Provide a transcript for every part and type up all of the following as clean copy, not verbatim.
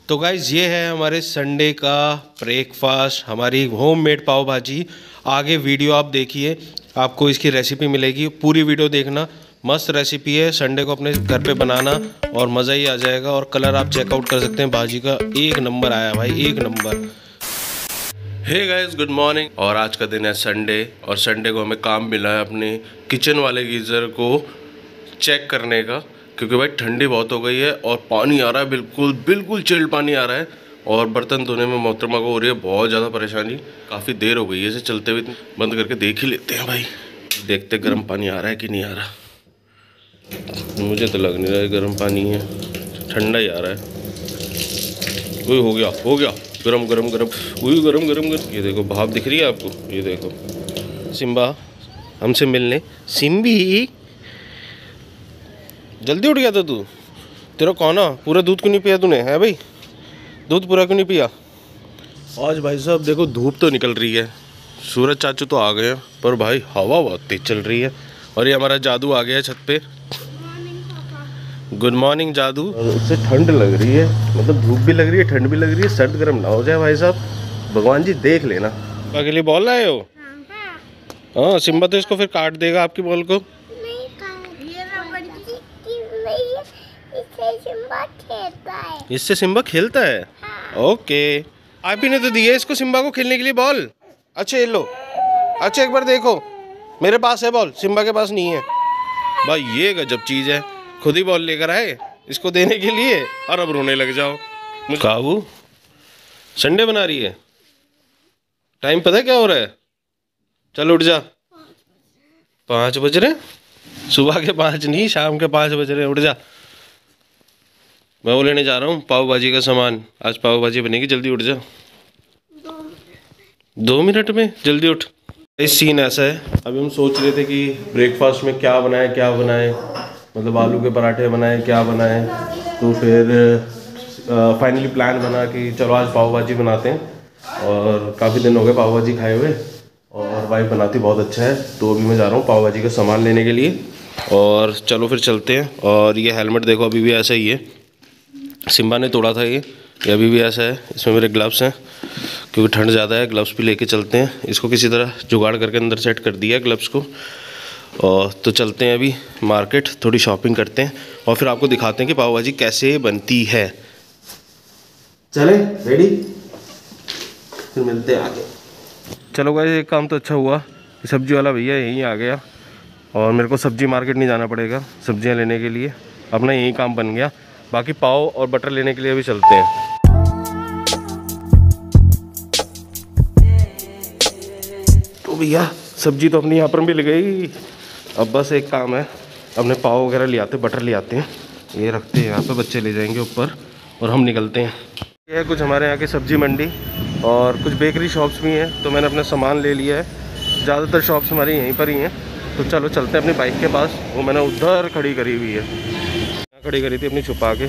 तो गाइज़ ये है हमारे संडे का ब्रेकफास्ट, हमारी होममेड पाव भाजी। आगे वीडियो आप देखिए, आपको इसकी रेसिपी मिलेगी, पूरी वीडियो देखना। मस्त रेसिपी है, संडे को अपने घर पे बनाना और मज़ा ही आ जाएगा। और कलर आप चेकआउट कर सकते हैं, भाजी का एक नंबर आया भाई, एक number. Hey guys, good morning. और आज का दिन है संडे, और संडे को हमें काम मिला है अपने किचन वाले गीज़र को चेक करने का, क्योंकि भाई ठंडी बहुत हो गई है और पानी आ रहा है, बिल्कुल चिल्ड पानी आ रहा है। और बर्तन धोने में मोहतरमा को हो रही है बहुत ज़्यादा परेशानी। काफ़ी देर हो गई है इसे चलते हुए, बंद करके देख ही लेते हैं भाई। देखते गर्म पानी आ रहा है कि नहीं आ रहा। मुझे तो लग नहीं रहा है गर्म पानी है, ठंडा ही आ रहा है। वही हो गया गरम गरम गरम, वही गरम गरम गरम। ये देखो भाप दिख रही है आपको, ये देखो। सिम्बा हमसे मिलने, सिम्बी जल्दी उठ गया था तू। तेरा कौन आ, पूरा दूध क्यों नहीं पिया तूने, है भाई? दूध पूरा क्यों नहीं पिया? आज भाई साहब देखो धूप तो निकल रही है, सूरज चाचू तो आ गए हैं, पर भाई हवा बहुत तेज चल रही है। और ये हमारा जादू आ गया है छत पे। गुड मॉर्निंग जादू। उससे ठंड लग रही है, मतलब धूप भी लग रही है, ठंड भी लग रही है। सर्द गर्म ना हो जाए भाई साहब, भगवान जी देख लेना। के लिए बॉल लाए हो? हाँ, सिम्बा तो इसको फिर काट देगा आपकी बॉल को। इससे सिम्बा खेलता है। हाँ। ओके, आप ही ने तो दिए इसको सिम्बा को खेलने के लिए बॉल। अच्छा ये लो, अच्छा एक बार देखो, मेरे पास है बॉल, सिम्बा के पास नहीं है। भाई ये गजब चीज़ है, खुद ही बॉल लेकर आए इसको देने के लिए और अब रोने लग जाओ। काबू संडे बना रही है, टाइम पता है क्या हो रहा है? चल उठ जा, 5 बज रहे, सुबह के 5 नहीं, शाम के 5 बज रहे। उठ जा, मैं वो लेने जा रहा हूँ पाव भाजी का सामान। आज पाव भाजी बनेगी, जल्दी उठ जा। 2 मिनट में जल्दी उठ। इस सीन ऐसा है, अभी हम सोच रहे थे कि ब्रेकफास्ट में क्या बनाएं, मतलब आलू के पराठे बनाएं, क्या बनाएं। तो फिर फाइनली प्लान बना कि चलो आज पाव भाजी बनाते हैं। और काफ़ी दिन हो गए पाव भाजी खाए हुए, और वाइफ बनाती बहुत अच्छा है। तो अभी मैं जा रहा हूँ पाव भाजी का सामान लेने के लिए, और चलो फिर चलते हैं। और ये हेलमेट देखो अभी भी ऐसा ही है, सिम्बा ने तोड़ा था ये अभी भी ऐसा है। इसमें मेरे ग्लव्स हैं, क्योंकि ठंड ज़्यादा है, ग्लव्स भी लेके चलते हैं। इसको किसी तरह जुगाड़ करके अंदर सेट कर दिया है ग्लव्स को। और तो चलते हैं अभी मार्केट, थोड़ी शॉपिंग करते हैं और फिर आपको दिखाते हैं कि पाव भाजी कैसे बनती है। चलें रेडी, फिर मिलते हैं आगे। चलो गाइस, एक काम तो अच्छा हुआ, सब्जी वाला भैया यहीं आ गया और मेरे को सब्जी मार्केट नहीं जाना पड़ेगा सब्जियां लेने के लिए, अपना यही काम बन गया। बाकी पाव और बटर लेने के लिए भी चलते हैं। तो भैया सब्जी तो अपनी यहाँ पर मिल गई, अब बस एक काम है, अपने पाव वगैरह ले आते, बटर ले आते हैं, ये रखते हैं यहाँ पे, बच्चे ले जाएंगे ऊपर और हम निकलते हैं। ये है कुछ हमारे यहाँ की सब्जी मंडी, और कुछ बेकरी शॉप्स भी हैं, तो मैंने अपना सामान ले लिया है। ज़्यादातर शॉप्स हमारी यहीं पर ही हैं। तो चलो चलते हैं अपनी बाइक के पास, वो मैंने उधर खड़ी करी हुई है, खड़ी करी थी अपनी छुपा के।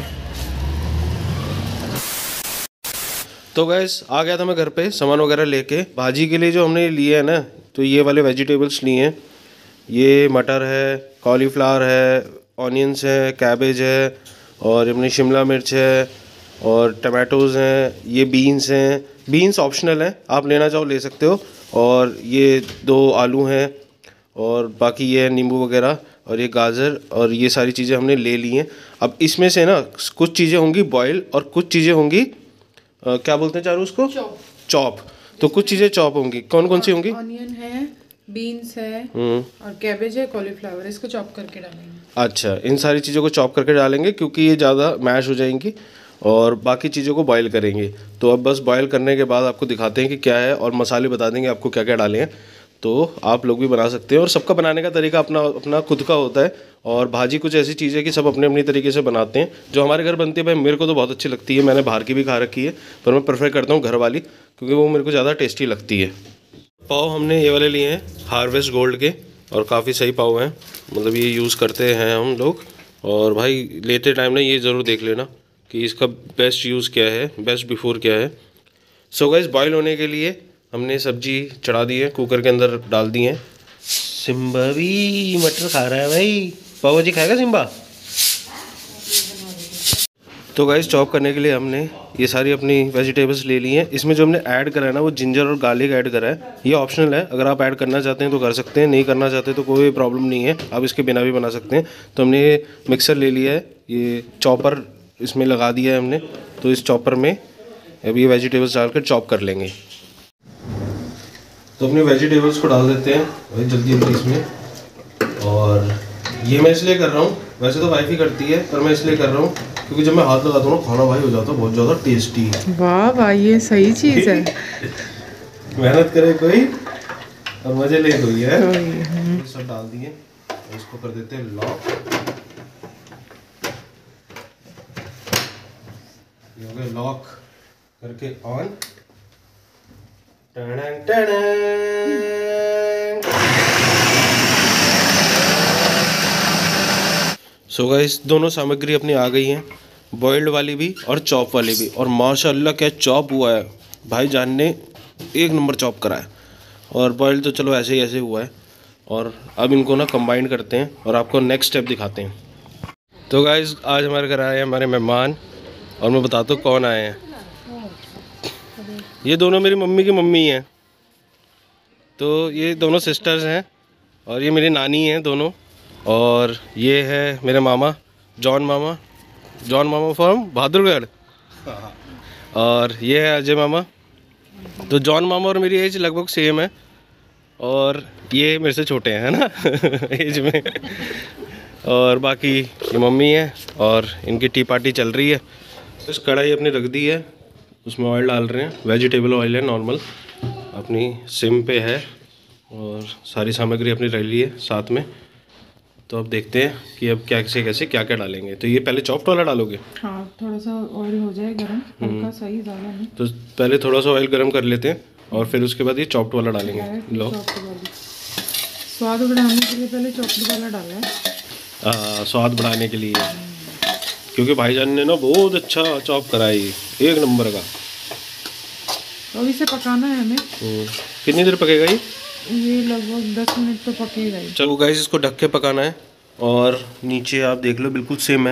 तो गैस आ गया था मैं घर पे सामान वगैरह लेके। भाजी के लिए जो हमने लिए है ना, तो ये वाले वेजिटेबल्स लिए हैं। ये मटर है, कॉलीफ्लावर है, ऑनियंस है, कैबेज है, और अपनी शिमला मिर्च है, और टमाटोज़ हैं, ये बीन्स हैं। बीन्स ऑप्शनल हैं, आप लेना चाहो ले सकते हो। और ये 2 आलू हैं, और बाकी ये नींबू वगैरह, और ये गाजर, और ये सारी चीज़ें हमने ले ली हैं। अब इसमें से ना कुछ चीज़ें होंगी बॉयल और कुछ चीज़ें होंगी क्या बोलते हैं चारू उसको, चॉप। तो कुछ चीज़ें चॉप होंगी, कौन कौन सी होंगी? ऑनियन है, बीन्स है, और कैबेज है, कॉलीफ्लावर, इसको चॉप करके डालेंगे। अच्छा, इन सारी चीज़ों को चॉप करके डालेंगे, क्योंकि ये ज़्यादा मैश हो जाएंगी, और बाकी चीज़ों को बॉयल करेंगे। तो अब बस बॉयल करने के बाद आपको दिखाते हैं कि क्या है, और मसाले बता देंगे आपको क्या क्या डाले हैं। तो आप लोग भी बना सकते हैं, और सबका बनाने का तरीका अपना अपना खुद का होता है। और भाजी कुछ ऐसी चीज़ है कि सब अपने अपनी तरीके से बनाते हैं। जो हमारे घर बनती है भाई, मेरे को तो बहुत अच्छी लगती है, मैंने बाहर की भी खा रखी है, पर मैं प्रेफर करता हूँ घर वाली, क्योंकि वो मेरे को ज़्यादा टेस्टी लगती है। पाव हमने ये वाले लिए हैं हार्वेस्ट गोल्ड के, और काफ़ी सही पाव हैं, मतलब ये यूज़ करते हैं हम लोग। और भाई लेते टाइम ना ये ज़रूर देख लेना कि इसका बेस्ट यूज़ क्या है, बेस्ट बिफोर क्या है। सो गाइस, बॉयल होने के लिए हमने सब्जी चढ़ा दी है, कुकर के अंदर डाल दी है। सिम्बा भी मटर खा रहा है भाई, पाव भाजी खाएगा सिम्बा? तो गाइस चॉप करने के लिए हमने ये सारी अपनी वेजिटेबल्स ले ली हैं। इसमें जो हमने ऐड करा है ना वो जिंजर और गार्लिक ऐड करा है। ये ऑप्शनल है, अगर आप ऐड करना चाहते हैं तो कर सकते हैं, नहीं करना चाहते तो कोई प्रॉब्लम नहीं है, आप इसके बिना भी बना सकते हैं। तो हमने ये मिक्सर ले लिया है, ये चॉपर इसमें लगा दिया है हमने। तो इस चॉपर में अभी ये वेजिटेबल्स डालकर चॉप कर लेंगे। तो अपने वेजिटेबल्स को डाल देते हैं भाई जल्दी जल्दी इसमें। और ये मैं इसलिए कर रहा हूँ, वैसे तो वाइफ ही करती है, पर मैं इसलिए कर रहा हूँ क्योंकि जब मैं हाथ लगाता हूँ ना खाना भाई हो जाता है बहुत ज़्यादा टेस्टी। वाह भाई ये सही चीज़ है। मेहनत करे कोई और मजे ले कोई है। सब डाल दिए, इसको कर देते हैं लॉक। ये हो गया लॉक करके ऑन। सो गाइस दोनों सामग्री अपनी आ गई हैं, बॉइल्ड वाली भी और चॉप वाली भी। और माशाल्लाह क्या चॉप हुआ है, भाईजान ने एक नंबर चॉप करा है। और बॉइल्ड तो चलो ऐसे ही ऐसे हुआ है। और अब इनको ना कंबाइन करते हैं और आपको नेक्स्ट स्टेप दिखाते हैं। तो गाइस आज हमारे घर आए हैं हमारे मेहमान, और मैं बताता हूँ कौन आए हैं। ये दोनों मेरी मम्मी की मम्मी हैं, तो ये दोनों सिस्टर्स हैं, और ये मेरी नानी हैं दोनों। और ये है मेरे मामा जॉन मामा फ्रॉम बहादुरगढ़। और ये है अजय मामा। तो जॉन मामा और मेरी एज लगभग सेम है, और ये मेरे से छोटे हैं, है ना एज में। और बाकी ये मम्मी है, और इनकी टी पार्टी चल रही है। इस कढ़ाई अपनी रख दी है, उसमें ऑयल डाल रहे हैं, वेजिटेबल ऑयल है नॉर्मल, अपनी सिम पे है। और सारी सामग्री अपनी रख ली है साथ में। तो अब देखते हैं कि अब कैसे क्या क्या डालेंगे। तो ये पहले चॉप्ड वाला डालोगे? हाँ थोड़ा सा ऑयल हो जाए गरम, हल्का सही, ज़्यादा नहीं। तो पहले थोड़ा सा ऑयल गरम कर लेते हैं, और फिर उसके बाद ये चॉप्ड वाला डालेंगे। लो स्वाद बढ़ाने के लिए पहले चॉप्ड वाला डाला है। स्वाद बढ़ाने के लिए, क्योंकि भाईजान ने ना बहुत अच्छा चॉप करा है, एक नंबर का। तो अब इसे पकाना है हमें। कितनी देर पकेगा ये लगभग 10 मिनट तो पकेगा ही। चलो गाइस इसको ढक के पकाना है। और नीचे आप देख लो बिल्कुल सेम है।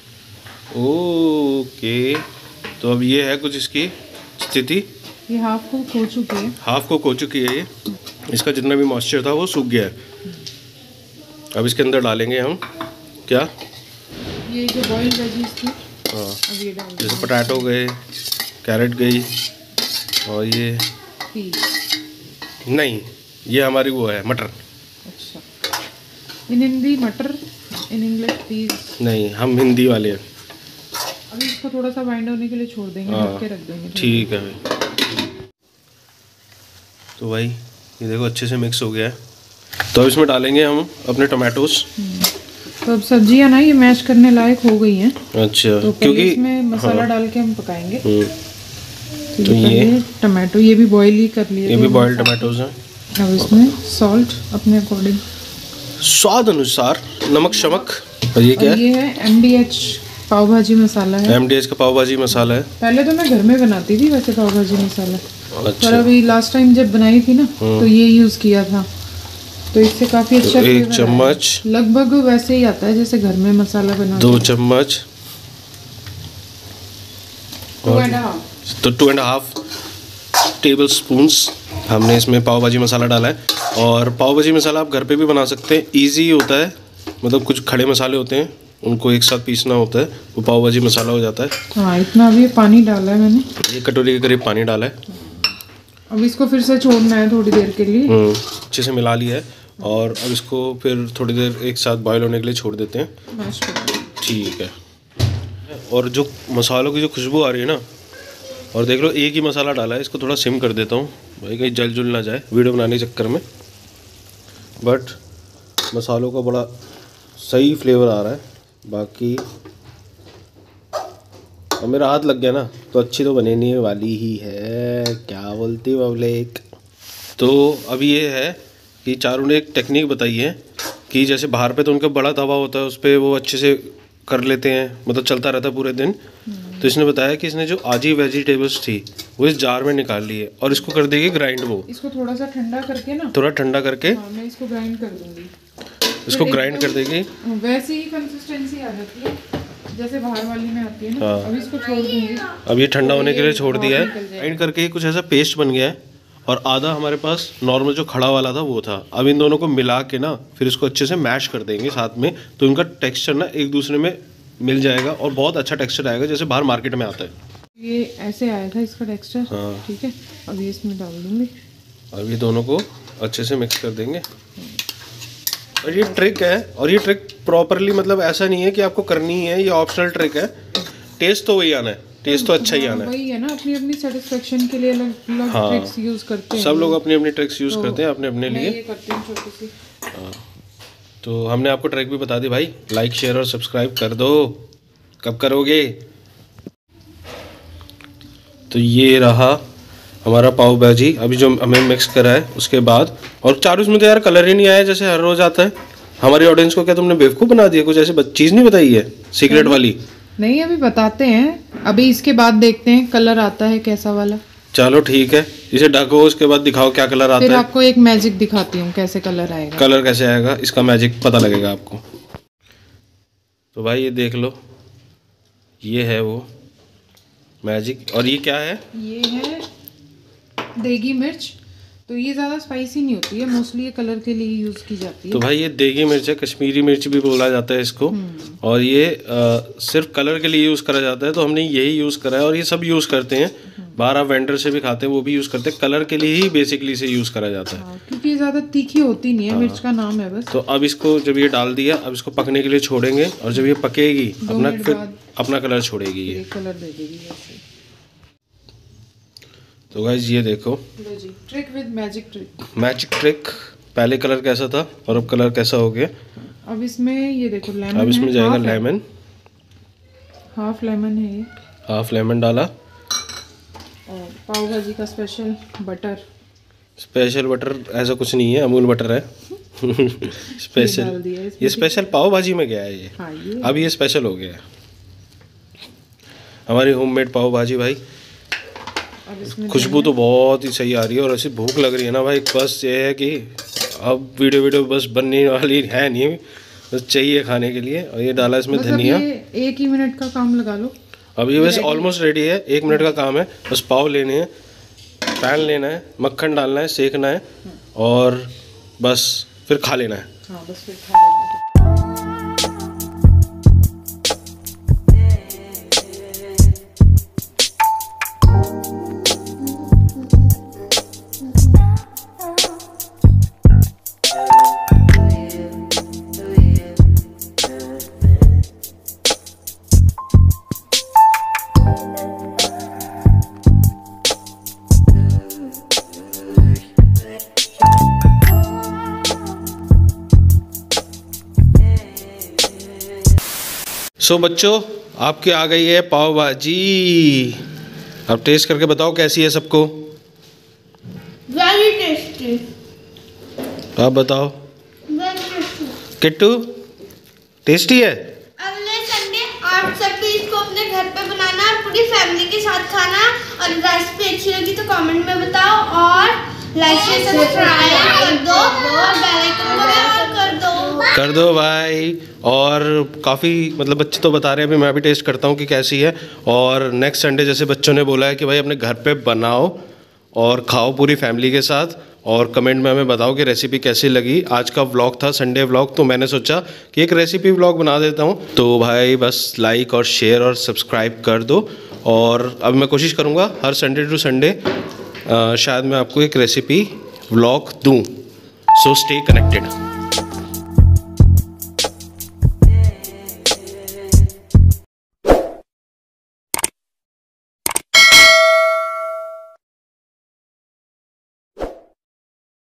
ओके, तो अब ये है कुछ इसकी स्थिति। ये हाफ को खो चुकी है, ये इसका जितना भी मॉइस्चर था वो सूख गया है। अब इसके अंदर डालेंगे हम क्या, ये जो बॉइल्ड वेजीज थी। हाँ, अब ये डाल जैसे पोटैटो गए, कैरेट गई, और ये नहीं, ये हमारी वो है मटर। अच्छा, इन हिंदी मटर, इन इंग्लिश पीस। नहीं, हम हिंदी वाले हैं। अभी इसको थोड़ा सा बाइंड होने के लिए छोड़ देंगे, ढक के रख देंगे। ठीक है भाई। तो भाई ये देखो अच्छे से मिक्स हो गया है। तो अब इसमें डालेंगे हम अपने टमाटोस। तो अब सब्जियां ना ये मैश करने लायक हो गई हैं। अच्छा, तो क्योंकि इसमें मसाला डाल के हम पकाएंगे। तो ये टमाटो ये भी बॉईल ही कर लिए, ये भी बॉइल्ड टमाटोज हैं। अब इसमें सॉल्ट अपने अकॉर्डिंग, स्वाद अनुसार नमक शमक। और ये क्या है? ये है MDH पाव भाजी मसाला है। MDH का पाव भाजी मसाला है। पहले तो मैं घर में बनाती थी वैसे पाव भाजी मसाला, अच्छा। पर अभी लास्ट टाइम जब बनाई थी ना तो ये यूज़ किया था, तो इससे काफ़ी अच्छा तो 1 चम्मच, लगभग वैसे ही आता है जैसे घर में मसाला बना। 2 चम्मच, 2.5 टेबल स्पून्स हमने इसमें पाव भाजी मसाला डाला है। और पाव भाजी मसाला आप घर पे भी बना सकते हैं, इजी होता है। मतलब कुछ खड़े मसाले होते हैं, उनको एक साथ पीसना होता है, वो पाव भाजी मसाला हो जाता है। हाँ, इतना अभी पानी डाला है मैंने, 1 कटोरी के करीब पानी डाला है। अब इसको फिर से छोड़ना है थोड़ी देर के लिए। अच्छे से मिला लिया है, और अब इसको फिर थोड़ी देर एक साथ बॉयल होने के लिए छोड़ देते हैं। ठीक है। और जो मसालों की जो खुशबू आ रही है ना, और देख लो एक ही मसाला डाला है, इसको थोड़ा सिम कर देता हूँ भाई कहीं जल जुल ना जाए वीडियो बनाने के चक्कर में। बट मसालों का बड़ा सही फ्लेवर आ रहा है। बाकी अब मेरा हाथ लग गया ना तो अच्छी तो बनने वाली ही है, क्या बोलती पब्लिक। तो अब ये है कि चारों ने एक टेक्निक बताई है कि जैसे बाहर पे तो उनका बड़ा तवा होता है, उस पर वो अच्छे से कर लेते हैं, मतलब चलता रहता है पूरे दिन। तो इसने बताया कि इसने जो आजी वेजिटेबल्स थी वो इस जार में निकाल ली है, और इसको कर देगी ग्राइंड। वो इसको थोड़ा सा ठंडा करके ना, थोड़ा ठंडा करके मैं इसको ग्राइंड कर दूंगी। इसको ग्राइंड कर देगी, वैसे ही कंसिस्टेंसी आ जाती है। जैसे बाहर वाली में आती है ना। हाँ। अब इसको छोड़ दूंगी। अब ये ठंडा होने के लिए छोड़ दिया निकल है। जाएगा। ग्राइंड करके कुछ ऐसा पेस्ट बन गया है और आधा हमारे पास नॉर्मल जो खड़ा वाला था वो था। अब इन दोनों को मिला के ना फिर इसको अच्छे से मैश कर देंगे साथ में, तो इनका टेक्सचर ना एक दूसरे में मिल जाएगा और बहुत अच्छा टेक्सचर आएगा जैसे बाहर मार्केट में आता है। ये ऐसे आया था इसका टेक्सचर। हाँ। ठीक है, अब ये इसमें डाल दूंगी। अब ये दोनों को अच्छे से मिक्स कर देंगे। और ये ट्रिक है, और ये ट्रिक प्रॉपरली मतलब ऐसा नहीं है कि आपको करनी है, ये ऑप्शनल ट्रिक है। टेस्ट तो वही आना है, टेस्ट तो अच्छा ही आना है। वही है ना, अपनी अपनी सेटिस्फेक्शन के लिए अलग अलग हाँ। ट्रिक्स यूज करते हैं। सब लोग अपनी अपनी ट्रिक्स यूज तो करते हैं अपने अपने मैं लिए। ये करती हूँ छोटी सी। हाँ। तो हमने आपको ट्रिक भी बता दी भाई, लाइक शेयर और सब्सक्राइब कर दो। कब करोगे? तो ये रहा हमारा पाव भाजी अभी जो हमें मिक्स करा है उसके बाद। और चारू इसमें तो यार कलर ही नहीं आया जैसे हर रोज आता है। हमारी ऑडियंस को क्या तुमने बेवकूफ़ बना दिया? कुछ ऐसी चीज़ नहीं बताई है सीक्रेट वाली? नहीं, अभी बताते हैं। अभी इसके बाद देखते हैं कलर आता है कैसा वाला। चलो ठीक है, इसे ढको, उसके बाद दिखाओ क्या कलर आता फिर है। आपको एक मैजिक दिखाती हूँ कैसे कलर आएगा। कलर कैसे आएगा इसका मैजिक पता लगेगा आपको। तो भाई ये देख लो, ये है वो मैजिक। और ये क्या है? ये है देगी मिर्च। तो ये ज़्यादा स्पाइसी नहीं होती है, मोस्टली ये कलर के लिए यूज़ की जाती है। तो भाई ये देगी मिर्च है, कश्मीरी मिर्च भी बोला जाता है इसको। और ये सिर्फ कलर के लिए यूज़ करा जाता है, तो हमने यही यूज़ करा है। और ये सब यूज़ करते हैं, बाहर आप वेंडर से भी खाते हैं वो भी यूज़ करते हैं। कलर के लिए ही बेसिकली इसे यूज़ करा जाता है। हाँ, क्योंकि ये ज़्यादा तीखी होती नहीं है, मिर्च का नाम है बस। तो अब इसको जब ये डाल दिया, अब इसको पकने के लिए छोड़ेंगे। और जब ये पकेगी अपना मिनट फिर बाद अपना कलर छोड़ेगी ये। एक कलर दे देगी वैसे। तो गाइस ये देखो, लो जी, trick with magic trick. Magic trick. पहले कलर कैसा था और अब कलर कैसा हो गया। अब इसमें ये देखो लेमन। अब इसमें जाएगा लेमन, हाफ लेमन है ये। हाफ लेमन डाला। और पाव भाजी का स्पेशल बटर। स्पेशल बटर ऐसा कुछ नहीं है, अमूल बटर है। स्पेशल, डाल दिया इसमें। ये स्पेशल पाव भाजी में गया है ये। हाँ, ये अब ये स्पेशल हो गया है हमारी होममेड पाव भाजी भाई। अब इसमें खुशबू तो बहुत ही सही आ रही है और ऐसी भूख लग रही है ना भाई। बस ये है कि अब वीडियो बस बनने वाली है नहीं, बस चाहिए खाने के लिए। और ये डाला इसमें बस धनिया। अब ये 1 ही मिनट का काम लगा लो। अब ये बस ऑलमोस्ट रेडी है, 1 मिनट का काम है। बस पाव लेने हैं, पैन लेना है, मक्खन डालना है, सेकना है और बस फिर खा लेना है। हाँ, बस फिर खा लेना। सो बच्चों, आपके आ गई है पाव भाजी। अब टेस्ट करके बताओ कैसी है सबको। Very tasty. आप बताओ वेरी टेस्टी। किट्टू, टेस्टी है? अगले संडे आप सब भी इसको अपने घर पे बनाना और पूरी फैमिली के साथ खाना। और रेसिपी अच्छी लगी तो कमेंट में बताओ और लाइक शेयर सब्सक्राइब कर दो और बेल आइकन को भी ऑन कर दो भाई। और काफ़ी मतलब बच्चे तो बता रहे हैं, अभी मैं भी टेस्ट करता हूँ कि कैसी है। और नेक्स्ट संडे जैसे बच्चों ने बोला है कि भाई अपने घर पे बनाओ और खाओ पूरी फैमिली के साथ। और कमेंट में हमें बताओ कि रेसिपी कैसी लगी। आज का व्लॉग था संडे व्लॉग, तो मैंने सोचा कि एक रेसिपी व्लॉग बना देता हूँ। तो भाई बस लाइक और शेयर और सब्सक्राइब कर दो। और अब मैं कोशिश करूँगा हर संडे टू संडे शायद मैं आपको एक रेसिपी व्लॉग दूँ। So stay connected.